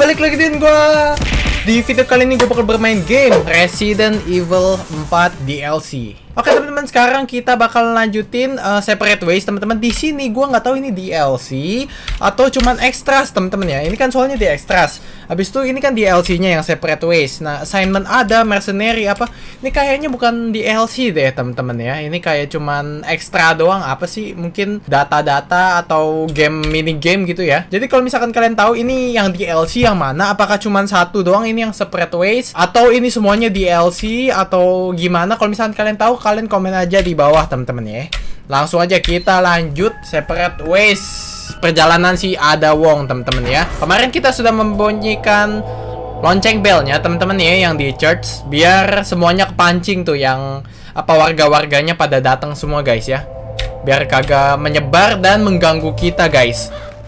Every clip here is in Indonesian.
balik lagi dengan gua. Di video kali ini gue bakal bermain game Resident Evil 4 DLC. Oke teman-teman, sekarang kita bakal lanjutin Separate Ways teman-teman. Di sini gue nggak tahu ini DLC atau cuman extras teman-teman ya. Ini kan soalnya di extras. Habis itu ini kan DLC-nya yang Separate Ways. Nah, assignment ada, mercenary apa. Ini kayaknya bukan DLC deh teman-teman ya. Ini kayak cuman extra doang. Apa sih? Mungkin data-data atau game mini game gitu ya. Jadi kalau misalkan kalian tahu ini yang DLC yang mana, apakah cuman satu doang ini yang Separate Ways atau ini semuanya DLC atau gimana? Kalau misalkan kalian tahu, kalian komen aja di bawah teman-teman ya. Langsung aja kita lanjut Separate Ways, perjalanan si Ada Wong teman-teman ya. Kemarin kita sudah membunyikan lonceng belnya teman-teman ya, yang di church, biar semuanya kepancing tuh, yang apa warga-warganya pada datang semua guys ya, biar kagak menyebar dan mengganggu kita guys.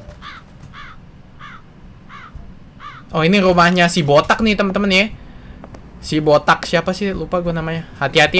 Oh, ini rumahnya si botak nih teman-teman ya. Si botak siapa sih, lupa gue namanya. Hati-hati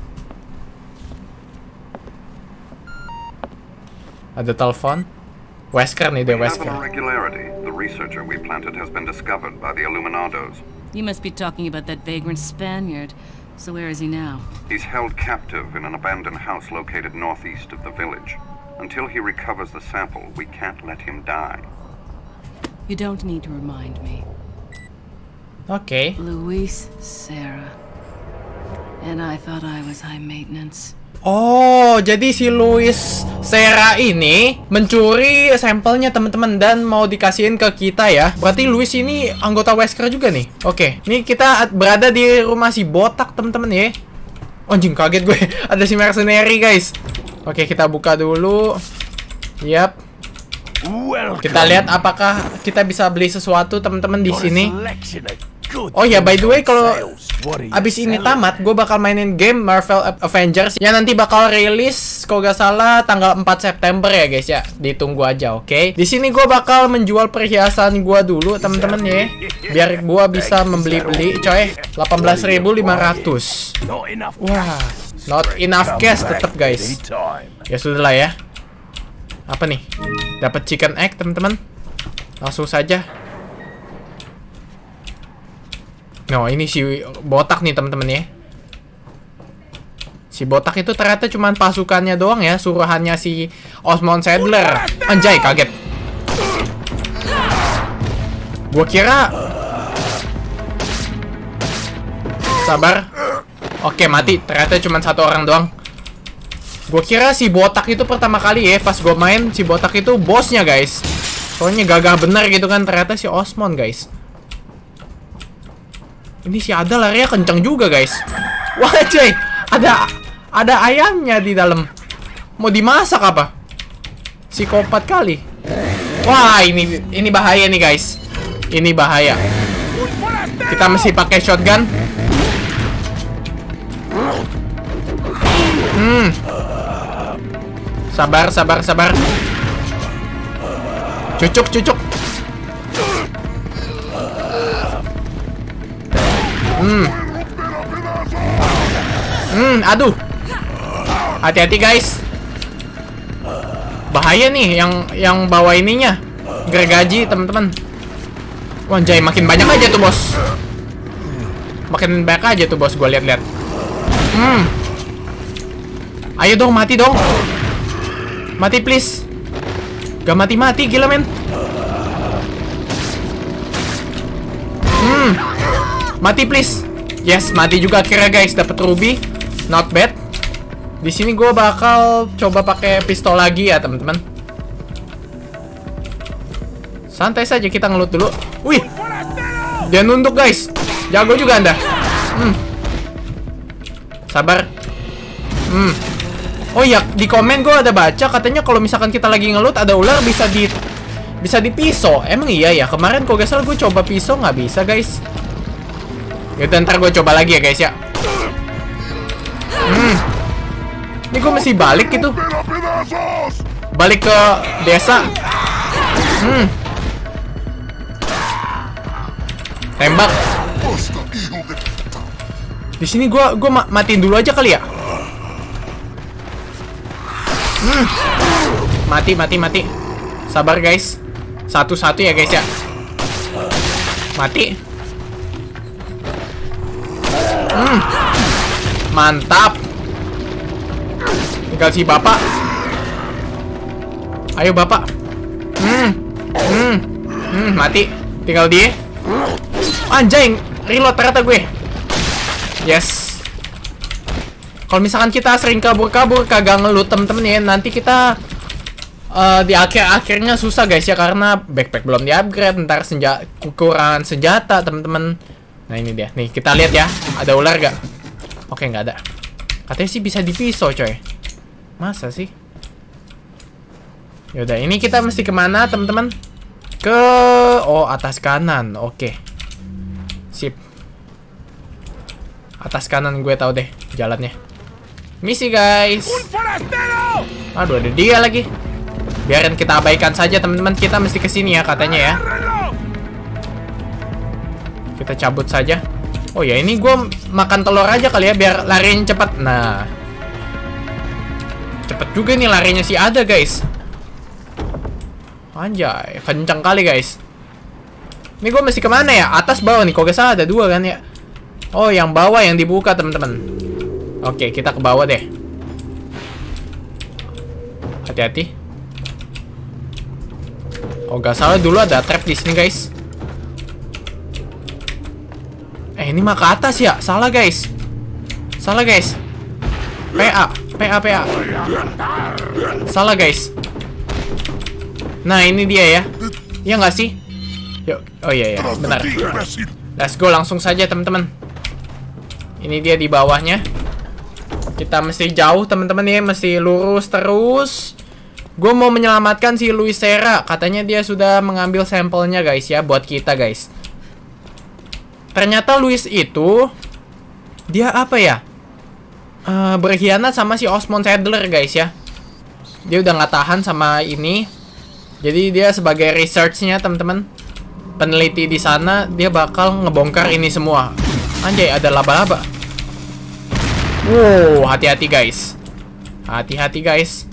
ada telepon. Wesker nih deh, Wesker. The researcher we planted has been discovered by the Illuminados. You must be talking about that vagrant Spaniard. So where is he now? He's held captive in an abandoned house located northeast of the village. Until he recovers the sample, we can't let him die. You don't need to remind me. Oke. Luis Serra. And I thought I was high maintenance. Oh, jadi si Luis Serra ini mencuri sampelnya teman-teman dan mau dikasihin ke kita ya. Berarti Luis ini anggota Wesker juga nih. Oke, ini kita berada di rumah si botak teman-teman ya. Anjing, kaget gue. Ada si mercenary guys. Oke, kita buka dulu. Yap. Kita lihat apakah kita bisa beli sesuatu teman-teman di sini. Oh ya, by the way, kalau abis ini tamat, gue bakal mainin game Marvel Avengers yang nanti bakal rilis kalau gak salah tanggal 4 September ya guys ya. Ditunggu aja, oke? Di sini gue bakal menjual perhiasan gue dulu teman-teman ya, biar gue bisa membeli-beli coy. 18.500. Wah, not enough cash tetap guys. Ya sudah lah ya. Apa nih? Dapat chicken egg teman-teman. Langsung saja. No, ini si botak nih teman-teman ya. Si botak itu ternyata cuma pasukannya doang ya, suruhannya si Osmond Saddler. Anjay, kaget. Gua kira. Sabar. Oke, mati. Ternyata cuma satu orang doang. Gua kira si botak itu pertama kali ya, pas gua main si botak itu bosnya guys. Soalnya gagah bener gitu kan, ternyata si Osmond guys. Ini si Ada larinya kenceng juga guys. Wah cuy, ada ayamnya di dalam. Mau dimasak apa? Psikopat kali. Wah, ini bahaya nih guys. Ini bahaya. Kita mesti pakai shotgun. Sabar. Cucuk. Aduh. Hati-hati guys. Bahaya nih yang bawa ininya. Gergaji teman-teman. Wanjay, makin banyak aja tuh bos. Makin banyak aja tuh bos, gue lihat-lihat. Ayo dong, mati dong. Mati please. Gak mati-mati, gila men. Mati please. Yes, mati juga akhirnya guys, dapat ruby. Not bad. Di sini gue bakal coba pakai pistol lagi ya teman-teman. Santai saja, kita ngelut dulu. Wih, dia nunduk guys. Jago juga anda. Sabar. Oh iya, di komen gue ada baca katanya kalau misalkan kita lagi ngelut ada ular bisa dipisau. Emang iya ya? Kemarin kalau gak salah gue coba pisau nggak bisa guys. Yaudah, ntar gue coba lagi ya guys ya. Ini gue mesti balik gitu. Balik ke desa. Tembak. Di sini gue matiin dulu aja kali ya. Mati. Sabar guys. Satu-satu ya guys ya. Mati. Mantap. Tinggal si bapak. Ayo bapak. Mati. Tinggal dia. Anjay, reload ternyata gue. Yes. Kalau misalkan kita sering kabur-kabur kagak ngelut temen-temen ya, nanti kita di akhir-akhirnya susah guys ya, karena backpack belum di-upgrade, ntar kekurangan senjata temen-temen. Nah ini dia. Nih kita lihat ya, ada ular gak? Oke, nggak ada. Katanya sih bisa dipisau coy. Masa sih? Yaudah, ini kita mesti kemana temen-temen? Ke atas kanan. Oke. Sip. Atas kanan gue tahu deh jalannya. Misi guys. Aduh, ada dia lagi. Biarin kita abaikan saja teman-teman. Kita mesti kesini ya katanya ya. Kita cabut saja. Oh ya, ini gue makan telur aja kali ya biar larinya cepat. Nah, cepet juga nih larinya sih ada guys. Anjay, kencang kali guys. Ini gue mesti kemana ya? Atas bawah nih, kok gak salah ada dua kan ya. Oh, yang bawah yang dibuka teman-teman. Oke, kita ke bawah deh. Hati-hati. Oh, gak salah dulu ada trap di sini guys. Ini mah ke atas ya? Salah guys. Salah guys. PA. Salah guys. Nah, ini dia ya. Iya nggak sih? Yuk. Oh iya ya, benar. Let's go langsung saja teman-teman. Ini dia di bawahnya. Kita mesti jauh teman-teman ya, mesti lurus terus. Gue mau menyelamatkan si Luisera. Katanya dia sudah mengambil sampelnya guys ya, buat kita guys. Ternyata Luis itu dia apa ya? Berkhianat sama si Osmond Saddler guys ya. Dia udah nggak tahan sama ini. Jadi dia sebagai researchnya teman-teman, peneliti di sana, dia bakal ngebongkar ini semua. Anjay, ada laba-laba. Wow, hati-hati guys. Hati-hati guys.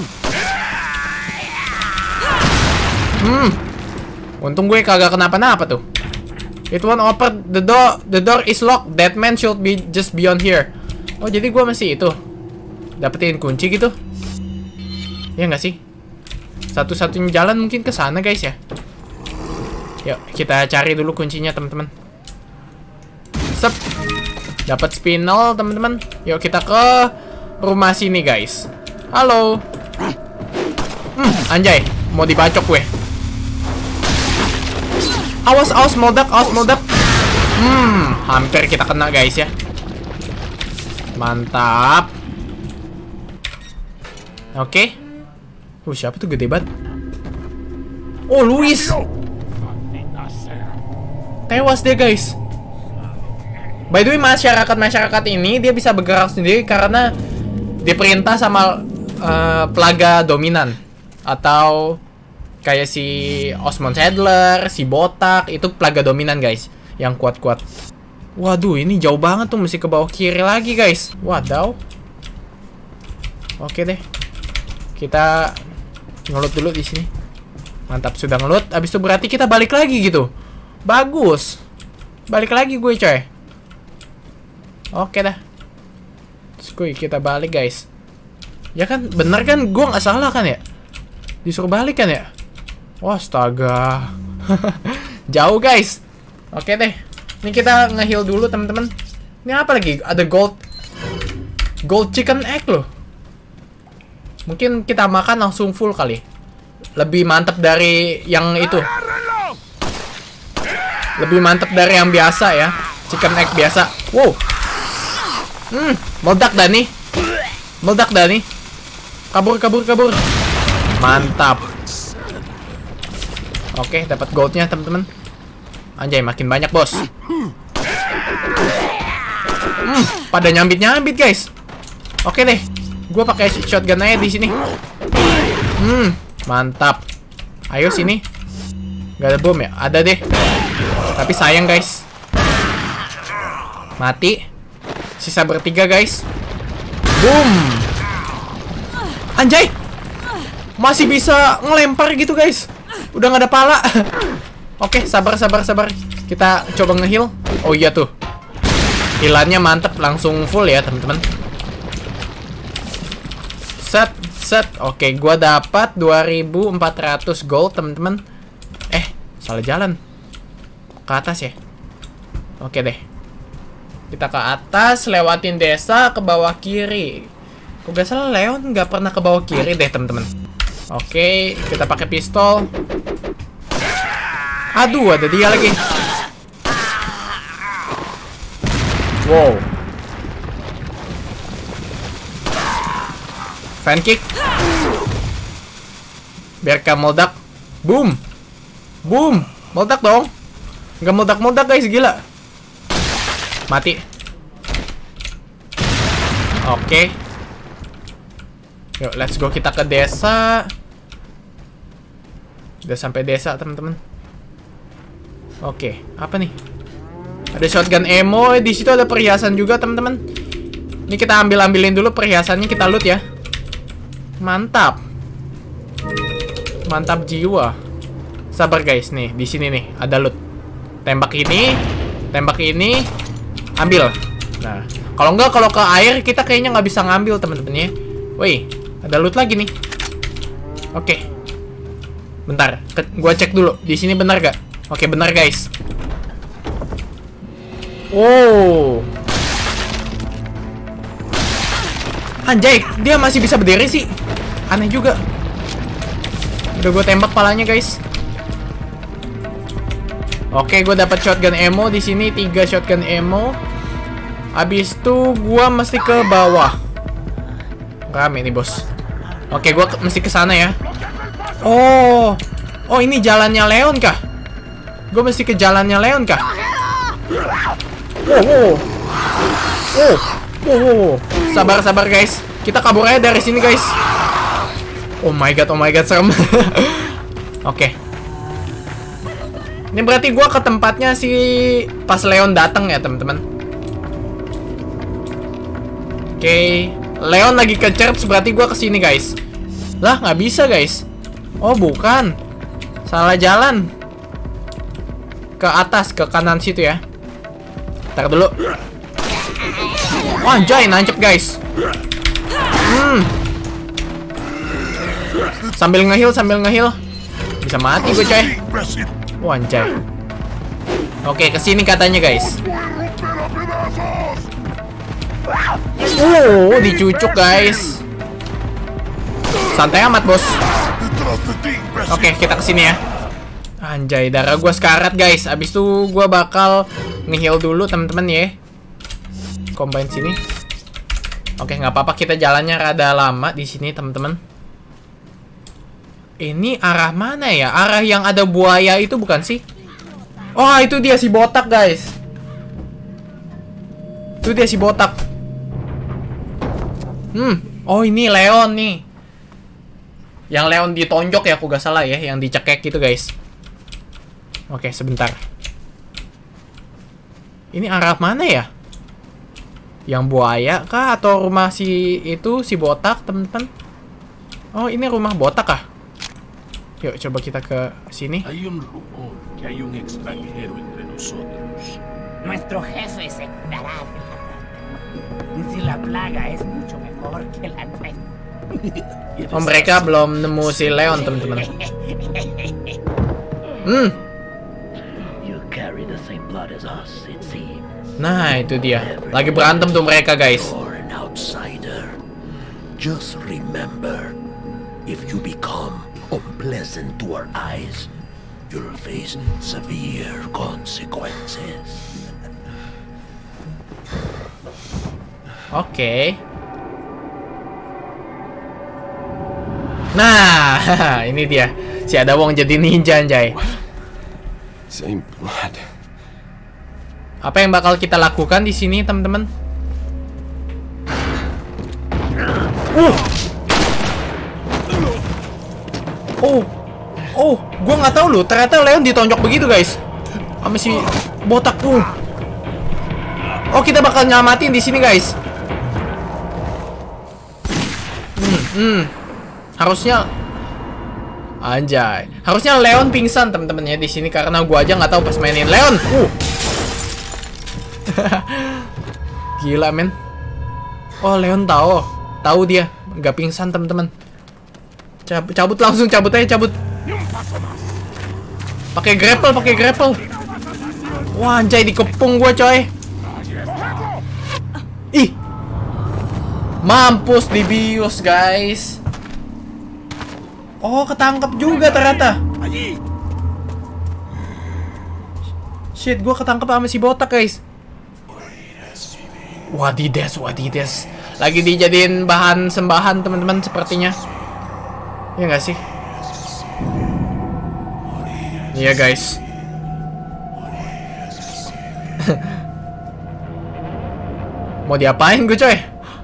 Untung gue kagak kenapa-napa tuh. It won't open the door. The door is locked. That man should be just beyond here. Oh, jadi gue masih itu dapetin kunci gitu. Ya nggak sih? Satu-satunya jalan mungkin ke sana guys ya. Yuk, kita cari dulu kuncinya teman-teman. Sep. Dapat spinel teman-teman. Yuk kita ke rumah sini guys. Halo. Anjay, mau dibacok gue. Awas meledak, hampir kita kena guys ya. Mantap. Oke. Siapa tuh gede banget? Oh, Luis. Tewas dia guys. By the way, masyarakat ini dia bisa bergerak sendiri karena diperintah sama pelaga dominan. Atau kayak si Osmond Saddler, si Botak, itu pelaga dominan guys, yang kuat-kuat. Waduh, ini jauh banget tuh, mesti ke bawah kiri lagi guys. Wadaw. Oke deh. Kita ngelut dulu di sini. Mantap, sudah ngelut. Abis itu berarti kita balik lagi gitu. Bagus. Balik lagi gue coy. Oke dah. Terus kita balik guys. Ya kan, bener kan? Gue nggak salah kan ya? Disuruh balik kan ya? Wah, astaga. Jauh guys. Oke deh. Ini kita nge-heal dulu teman-teman. Ini apa lagi? Ada gold chicken egg loh. Mungkin kita makan langsung full kali. Lebih mantap dari yang itu. Lebih mantap dari yang biasa ya. Chicken egg biasa. Wow. Meledak dah nih. Meledak dah nih. Kabur. Mantap. Oke, dapat goldnya teman-teman. Anjay, makin banyak bos. Pada nyambit guys. Oke deh, gue pakai shotgun aja di sini. Mantap. Ayo sini. Gak ada bom ya? Ada deh. Tapi sayang guys. Mati. Sisa bertiga guys. Boom. Anjay. Masih bisa ngelempar gitu guys. Udah gak ada pala. Oke, sabar. Kita coba nge-heal. Oh iya tuh. Healannya mantep, langsung full ya, teman-teman. Set. Oke, gua dapat 2400 gold, teman-teman. Salah jalan. Ke atas ya. Oke deh. Kita ke atas, lewatin desa, ke bawah kiri. Kok gak salah Leon nggak pernah ke bawah kiri deh, teman-teman. Oke, kita pakai pistol. Aduh, ada dia lagi. Wow. Fan kick. Biar kamu meledak. Boom. Boom. Meledak dong. Nggak meledak-meledak guys, gila. Mati. Oke. Yuk, let's go, kita ke desa. Udah sampai desa, teman-teman. Oke, apa nih? Ada shotgun ammo, di situ ada perhiasan juga, teman-teman. Ini kita ambilin dulu perhiasannya, kita loot ya. Mantap. Mantap jiwa. Sabar guys, nih di sini nih ada loot. Tembak ini, ambil. Nah, kalau ke air kita kayaknya nggak bisa ngambil, teman-teman ya. Woi, ada loot lagi nih. Oke. Bentar, gua cek dulu. Di sini benar gak? Oke, benar guys. Oh. Anjay, dia masih bisa berdiri sih. Aneh juga. Udah gue tembak palanya guys. Oke, gue dapat shotgun ammo di sini, 3 shotgun ammo. Habis itu gue mesti ke bawah. Rame nih bos. Oke, gue mesti ke sana ya. Oh, ini jalannya Leon kah? Gue mesti ke jalannya Leon kah? Oh. Sabar guys. Kita kabur aja dari sini guys. Oh my god, serem. Oke. Ini berarti gua ke tempatnya si pas Leon datang ya, teman-teman. Oke. Leon lagi ke church, berarti gua ke sini guys. Lah, nggak bisa guys. Oh, bukan. Salah jalan. Ke atas, ke kanan situ ya. Ntar dulu. Anjay, nancep guys. Sambil nge-heal. Bisa mati gue coy. Anjay. Oke, kesini katanya guys. Dicucuk guys. Santai amat bos. Oke, kita kesini ya. Anjay, darah gue sekarat guys. Abis itu gue bakal nge-heal dulu teman-teman ya. Combine sini. Oke, nggak apa-apa, kita jalannya rada lama di sini teman-teman. Ini arah mana ya? Arah yang ada buaya itu bukan sih? Oh, itu dia si botak guys. Itu dia si botak. Oh, ini Leon nih. Yang Leon ditonjok ya, aku gak salah ya, yang dicekek gitu guys. Oke, sebentar. Ini arah mana ya? Yang buaya kah atau rumah si itu, si botak, teman-teman? Oh, ini rumah botak kah? Yuk, coba kita ke sini. Hay un rumor que hay un extranjero entre nosotros. Nuestro jefe se curará de la rata. Si la plaga es mucho mejor que la nuestra. Oh, mereka belum nemu si Leon, teman-teman. You carry the same blood as us, it seems. Nah, itu dia. Lagi berantem tuh mereka, guys. You're an outsider. Just remember, if you become unpleasant to our eyes, you'll face severe consequences. Oke. Nah, ini dia. Si ada wong jadi ninja, anjay. Same blood. Apa yang bakal kita lakukan di sini, teman-teman? Gua nggak tahu loh. Ternyata Leon ditonjok begitu, guys. Sama si botak. Oh, kita bakal nyelamatin di sini, guys. Anjay. Harusnya Leon pingsan teman-teman ya di sini karena gua aja nggak tahu pas mainin Leon. Gila men. Oh Leon tahu dia nggak pingsan teman-teman. Cabut langsung, cabut aja, cabut. Pakai grapple. Wah anjay, dikepung gua coy. Ih. Mampus dibius guys. Oh ketangkep juga ternyata. Shit, gua ketangkep sama si botak guys. Wadides. Lagi dijadiin bahan sembahan teman-teman sepertinya. Iya nggak sih? Iya guys. Mau diapain gue coy?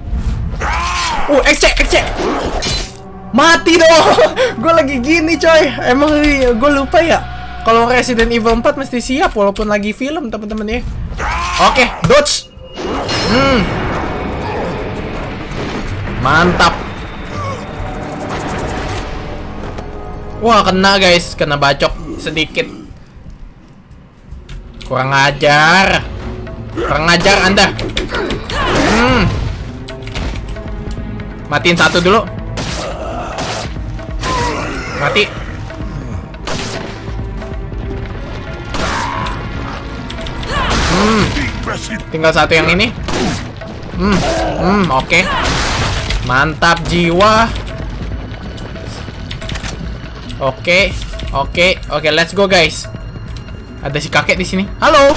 XC. Mati dong. Gue lagi gini coy. Emang gue lupa ya. Kalau Resident Evil 4 mesti siap walaupun lagi film teman-teman ya. Oke, dodge. Mantap. Wah, kena guys, kena bacok sedikit. Kurang ajar Anda. Matiin satu dulu. Mati. Tinggal satu yang ini. Oke. Mantap jiwa. Oke, let's go guys. Ada si kakek di sini. Halo.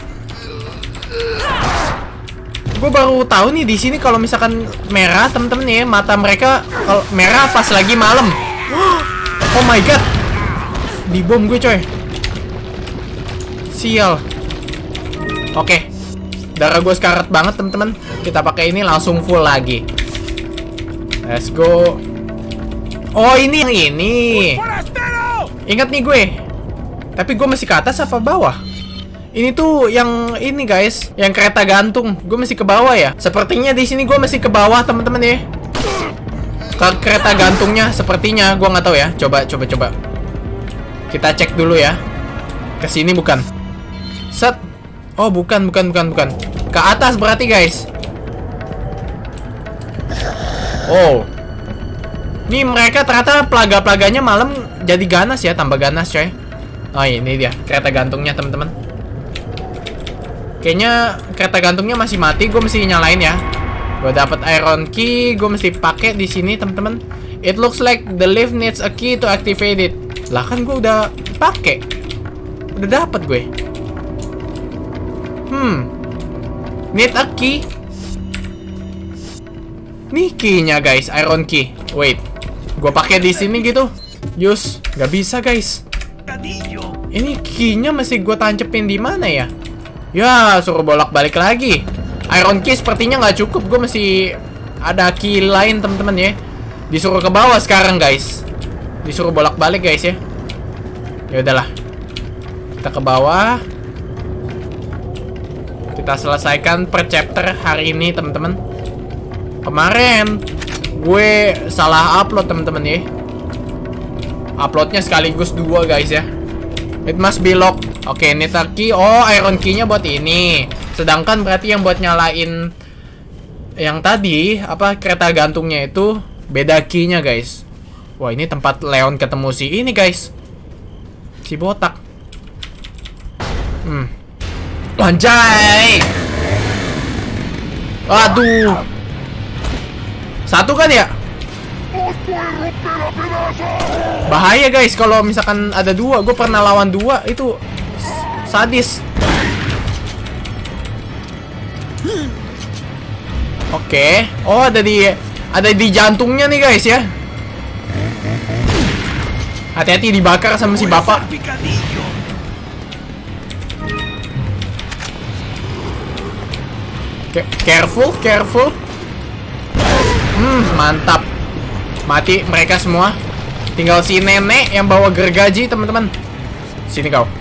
Gue baru tahu nih di sini kalau misalkan merah temen-temen ya, mata mereka kalau merah pas lagi malam. Oh my god. Dibom gue coy. Sial. Oke. Darah gue sekarat banget temen-temen. Kita pakai ini langsung full lagi. Let's go. Oh ini. Ingat nih gue. Tapi gue masih ke atas apa bawah? Ini tuh yang ini guys, yang kereta gantung. Gue masih ke bawah ya. Sepertinya di sini gue masih ke bawah teman-teman ya. Ke kereta gantungnya sepertinya gue nggak tahu ya. Coba. Kita cek dulu ya. Ke sini bukan? Set. Oh bukan. Ke atas berarti guys. Oh. Nih mereka ternyata pelaga-pelaganya malam jadi ganas ya, tambah ganas coy. Oh ini dia kereta gantungnya teman-teman. Kayaknya kereta gantungnya masih mati, gue mesti nyalain ya. Gue dapat iron key, gue mesti pakai di sini teman-teman. It looks like the lift needs a key to activate it. Lah kan gue udah pakai, udah dapat gue. Need a key. Nih key-nya guys, iron key. Wait. Gue pakai di sini gitu. Yus, nggak bisa guys. Ini key-nya mesti gue tancepin di mana ya? Ya, suruh bolak-balik lagi. Iron key sepertinya nggak cukup. Gue mesti ada key lain teman-teman ya. Disuruh ke bawah sekarang guys. Disuruh bolak-balik guys ya. Ya udahlah. Kita ke bawah. Kita selesaikan per chapter hari ini teman-teman. Kemarin gue salah upload teman-teman ya. Uploadnya sekaligus 2 guys ya. It must be locked. Oke, need a key. Oh, iron key-nya buat ini. Sedangkan berarti yang buat nyalain yang tadi apa kereta gantungnya itu beda key-nya guys. Wah, ini tempat Leon ketemu si ini guys. Si botak. Anjay. Waduh. Satu kan ya? Bahaya guys kalau misalkan ada 2. Gue pernah lawan 2 itu sadis. Oke. Oh ada di jantungnya nih guys ya. Hati-hati dibakar sama si bapak. Careful. Mantap. Mati mereka semua. Tinggal si nenek yang bawa gergaji, teman-teman. Sini kau.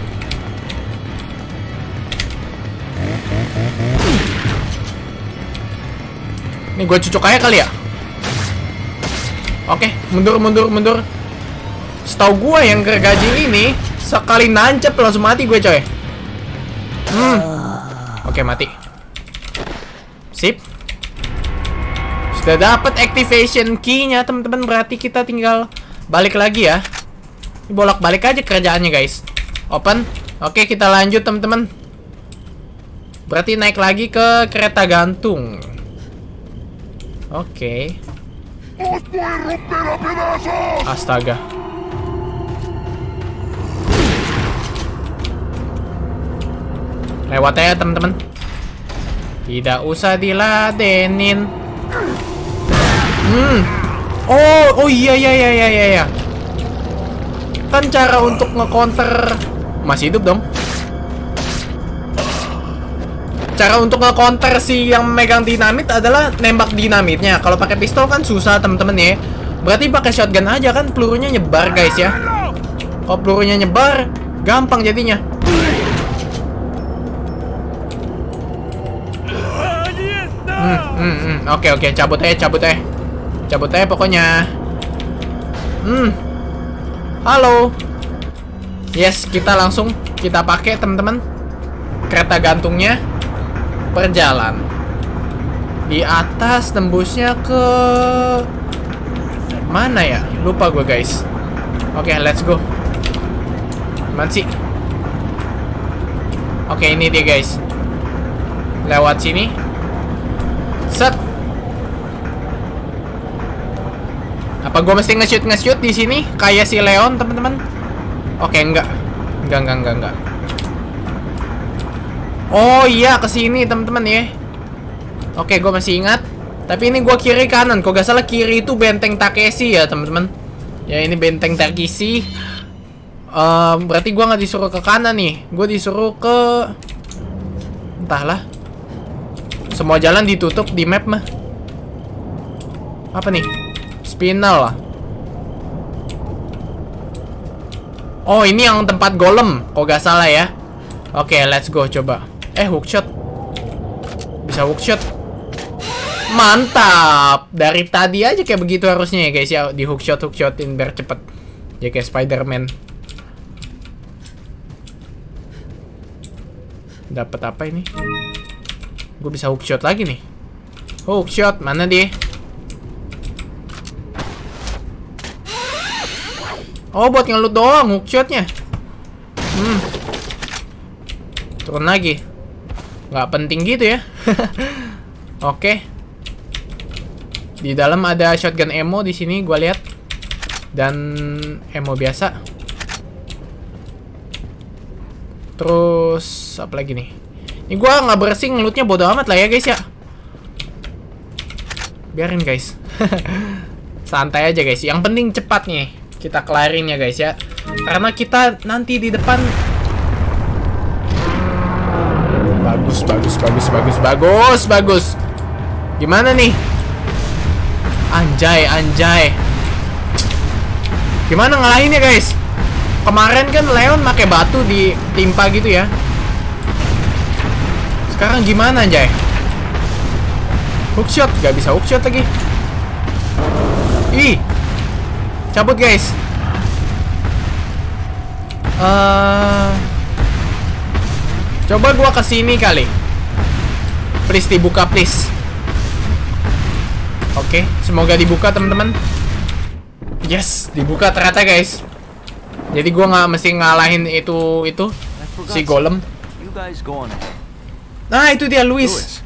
Ini gue cucuk aja kali ya. Oke, mundur. Setahu gua yang gergaji ini sekali nancep langsung mati gue coy. Oke, mati. Sip. Sudah dapat activation key-nya teman-teman, berarti kita tinggal balik lagi ya. Bolak-balik aja kerjaannya guys. Open. Oke, kita lanjut teman-teman. Berarti naik lagi ke kereta gantung. Oke. Astaga. Lewat aja teman-teman. Tidak usah diladenin. Oh iya. Kan cara untuk nge-counter masih hidup dong. Cara untuk nge-counter si yang megang dinamit adalah nembak dinamitnya. Kalau pakai pistol kan susah teman-teman ya. Berarti pakai shotgun aja kan pelurunya nyebar guys ya. Kalau pelurunya nyebar gampang jadinya. Oke, cabut aja pokoknya. Halo. Yes, kita langsung kita pakai teman-teman. Kereta gantungnya berjalan. Di atas tembusnya ke mana ya? Lupa gue guys. Oke, let's go. Mana sih? Oke, ini dia guys. Lewat sini. Set. Apa gue mesti nge-shoot di sini kayak si Leon, teman-teman? Oke, enggak. Oh iya, ke sini teman-teman ya. Oke, gue masih ingat. Tapi ini gue kiri kanan. Kok gak salah kiri itu benteng Takeshi ya, teman-teman. Ya, ini benteng Takeshi. Berarti gue nggak disuruh ke kanan nih. Gue disuruh ke entahlah. Semua jalan ditutup di map mah. Apa nih? Spinal lah. Oh, ini yang tempat golem. Kok gak salah ya. Oke, let's go coba. Hookshot. Bisa hookshot. Mantap. Dari tadi aja kayak begitu harusnya ya guys ya. Di hookshot-hookshotin biar cepet. Ya kayak Spider-Man. Dapat apa ini? Gue bisa hookshot lagi nih. Hookshot, mana dia? Oh, buat ngelut doang hookshotnya. Turun lagi. Nggak penting gitu ya. Oke. Di dalam ada shotgun ammo di sini, gue lihat. Dan ammo biasa. Terus apa lagi nih? Ini gua nggak bersih ngelutnya, bodo amat lah ya guys ya. Biarin guys. Santai aja guys. Yang penting cepat nih kita kelarin ya guys ya. Karena kita nanti di depan. Bagus. Gimana nih? Anjay. Gimana ngalahinnya guys? Kemarin kan Leon pakai batu ditimpa gitu ya. Sekarang gimana anjay? Hookshot, gak bisa hookshot lagi. Ih. Cabut guys. Coba gua kesini kali. Please dibuka please. Oke, semoga dibuka teman-teman. Yes, dibuka ternyata guys. Jadi gua nggak mesti ngalahin itu si golem. Nah, itu dia Luis.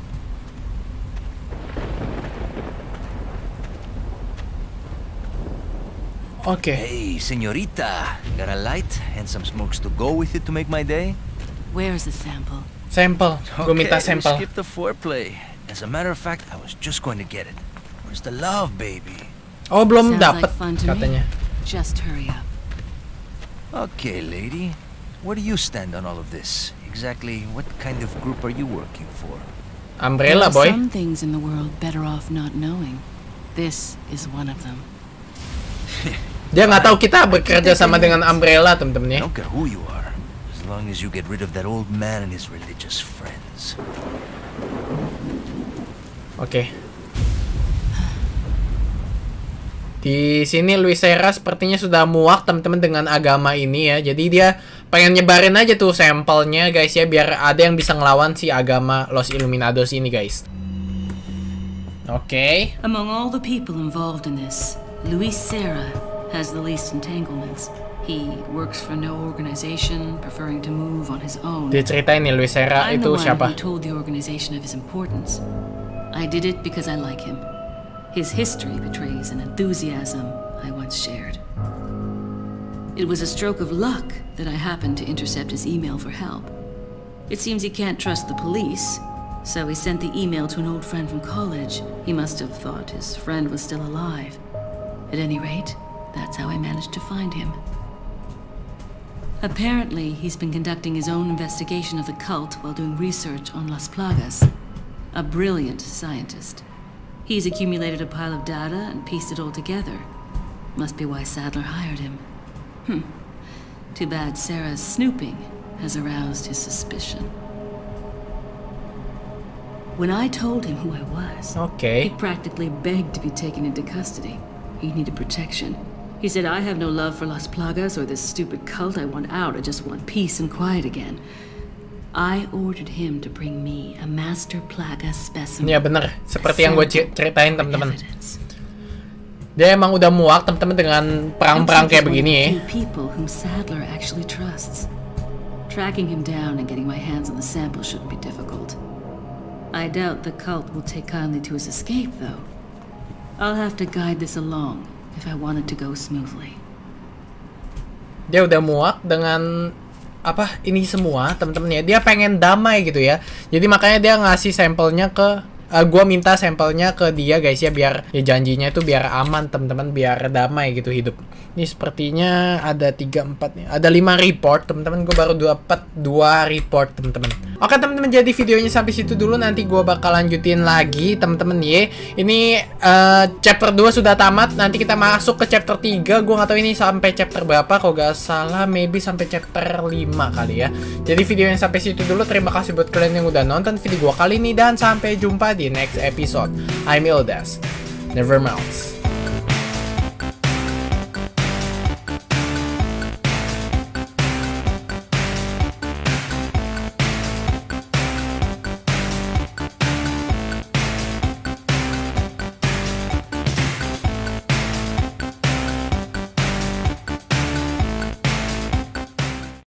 Oke. Hey, señorita, got a light and some smokes to go with it to make my day? Where's the sample? Sampel. Gue minta Okay, sampel. skip the foreplay. As a matter of fact, I was just going to get it. Where's the love, baby? Oh, belum Sounds dapet like fun to katanya. me. Just hurry up. Okay, lady. Where do you stand on all of this? Exactly what kind of group are you working for? Umbrella There boy. are some things in the world better off not knowing. This is one of them. Dia nggak tahu kita bekerja sama dengan Umbrella, temen-temen I ya. don't care who you are, as long as you get rid of that old man and his religious friends. Oke. Di sini Luis Serra sepertinya sudah muak teman-teman dengan agama ini ya. Jadi dia pengen nyebarin aja tuh sampelnya guys ya, biar ada yang bisa ngelawan si agama Los Illuminados ini guys. Oke. Among all the people involved in this, Luis Serra has the least entanglements. He works for no organization, preferring to move on his own. Dia ceritain nih Luis Serra I'm itu the one siapa? who told the organization of his importance. I did it because I like him. His history betrays an enthusiasm I once shared. It was a stroke of luck that I happened to intercept his email for help. It seems he can't trust the police, so he sent the email to an old friend from college. He must have thought his friend was still alive. At any rate, that's how I managed to find him. Apparently, he's been conducting his own investigation of the cult while doing research on Las Plagas. A brilliant scientist. He's accumulated a pile of data and pieced it all together. Must be why Sadler hired him. Too bad Sarah's snooping has aroused his suspicion. When I told him who I was, he practically begged to be taken into custody. He needed protection. He said, I have no love for Las Plagas or this stupid cult. I want out. I just want peace and quiet again. I ordered him to bring me a master Plaga specimen. Ya bener, seperti yang gue ceritain teman-teman. Dia emang udah muak teman-teman dengan perang-perang kayak begini ya. People whom Sadler actually trusts. Tracking him down and getting my hands on the sample shouldn't be difficult. I doubt the cult will take kindly to his escape, though. I'll have to guide this along if I want it to go smoothly. Dia udah muak dengan apa ini semua teman-teman ya. Dia pengen damai gitu ya. Jadi makanya dia ngasih sampelnya ke gua minta sampelnya ke dia guys ya, biar ya janjinya itu biar aman teman-teman, biar damai gitu hidup. Ini sepertinya ada 3, 4 nih. Ada 5 report teman-teman. Gua baru dapat 2 report teman-teman. Oke teman-teman, jadi videonya sampai situ dulu. Nanti gua bakal lanjutin lagi teman-teman ya. Ini chapter 2 sudah tamat. Nanti kita masuk ke chapter 3. Gua nggak tahu ini sampai chapter berapa. Kalau nggak salah maybe sampai chapter 5 kali ya. Jadi videonya sampai situ dulu. Terima kasih buat kalian yang udah nonton video gua kali ini, dan sampai jumpa di next episode. I'm Ildas. Never melts.